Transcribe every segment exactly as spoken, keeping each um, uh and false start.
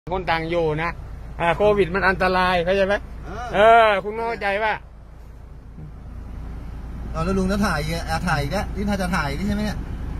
คนต่างอยู่นะอ่าโควิดมันอันตรายเข้าใจไหมเออคุณเข้าใจว่าเอาแล้วลุงจะถ่ายอ่ะถ่ายอีกแล้วนี่ถ้าจะถ่ายนี่ใช่ไหมเนี่ย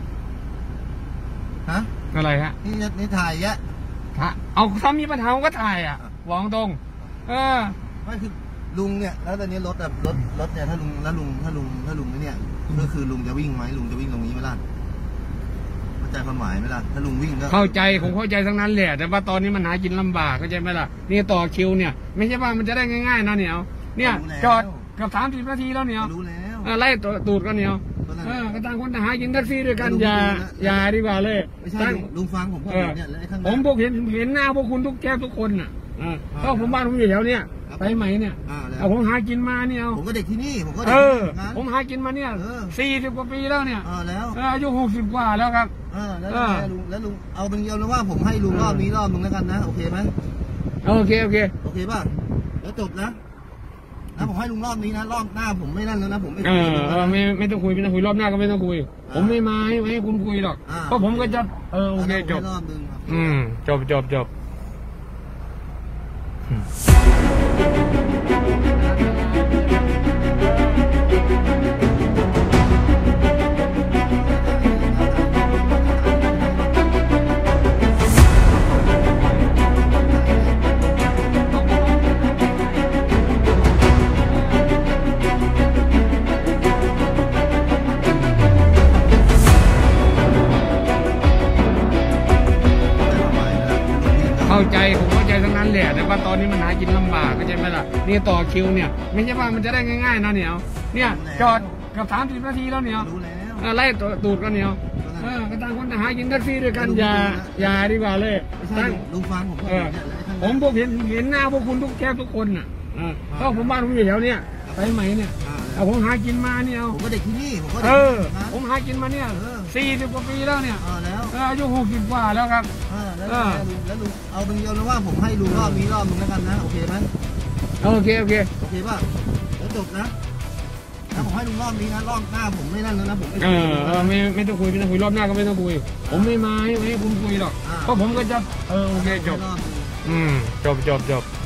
ฮะอะไรฮะนี่นี่ถ่ายอีกแล้วเอาถ้ามีปัญหาก็ถ่ายอ่ะวางตรงเออไม่คือลุงเนี่ยแล้วตอนนี้รถแบบรถรถเนี่ยถ้าลุงแล้วลุงถ้าลุงถ้าลุงเนี่ยก็คือลุงจะวิ่งไหมลุงจะวิ่งตรงนี้ไหมล่ะเข้าใจความหมายไหมล่ะถ้าลุงวิ่งก็เข้าใจผมเข้าใจทั้งนั้นแหละแต่ว่าตอนนี้มันหากินลำบากเข้าใจไหมล่ะนี่ต่อคิวเนี่ยไม่ใช่ว่ามันจะได้ง่ายๆนะเหนียวเนี่ยจอดกับสามสิบนาทีแล้วเหนียวรู้แล้วไล่ตูดกันเหนียวเออกระต่างคนหากินแท็กซี่ด้วยกันอย่าอย่าดีกว่าเลยไม่ใช่ลุงฟังผมก่อนเนี่ยผมพวกเห็นเห็นหน้าพวกคุณทุกแก้วทุกคนน่ะเพราะผมบ้านผมอยู่แถวเนี้ยไปไหมเนี่ยเอาผมหากินมาเนี่ยผมก็เด็กที่นี่ผมก็เออผมหากินมาเนี่ยสี่สิบกว่าปีแล้วเนี่ยแล้วอายุหกสิบกว่าแล้วครับแล้วลุงแล้วลุงเอาเป็นเดียวเลยว่าผมให้ลุงรอบนี้รอบนึงแล้วกันนะโอเคไหมโอเคโอเคโอเคป่ะแล้วจบนะนะผมให้ลุงรอบนี้นะรอบหน้าผมไม่นั่นแล้วนะผมไม่เออไม่ไม่ต้องคุยไม่ต้องคุยรอบหน้าก็ไม่ต้องคุยผมไม่มาให้ให้คุณคุยหรอกเพราะผมก็จะเออโอเคจบอืมจบจบจบเข้าใจผมเข้าใจทั้งนั้นแหละแต่ว่าตอนนี้มันหากินลำบากเข้าใจไหมล่ะนี่ต่อคิวเนี่ยไม่ใช่ว่ามันจะได้ง่ายๆนะเหนียวเนี่ยจอดกับสามสิบนาทีแล้วเหนียวไล่ตูดกันเหนียวเออกระต่างคนหากินแท็กซี่ด้วยกันอย่าอย่าดีกว่าเลยลุงฟังผมเออผมพวกเห็นเห็นหน้าพวกคุณทุกแก้วทุกคนน่ะเพราะผมบ้านผมอยู่แถวเนี้ยไปไหมเนี่ยเอาผมหากินมาเนี่ยผมก็เด็กที่นี่ผมก็เออผมหากินมาเนี่ยสี่สิบกว่าปีแล้วเนี่ยแล้วอายุหกสิบกว่าแล้วครับแล้วแล้วลุงเอาเป็นเดียวเลยว่าผมให้ลุงรอบนี้รอบนึงแล้วกันนะโอเคไหมโอเคโอเคโอเคป่ะแล้วจบนะแล้วผมให้ลุงรอบนี้นะรอบหน้าผมไม่นั่นแล้วนะผมเออไม่ไม่ต้องคุยไม่ต้องคุยรอบหน้าก็ไม่ต้องคุยผมไม่มาให้ให้คุณคุยหรอกเพราะผมก็จะเออโอเคจบอืมจบจบจบ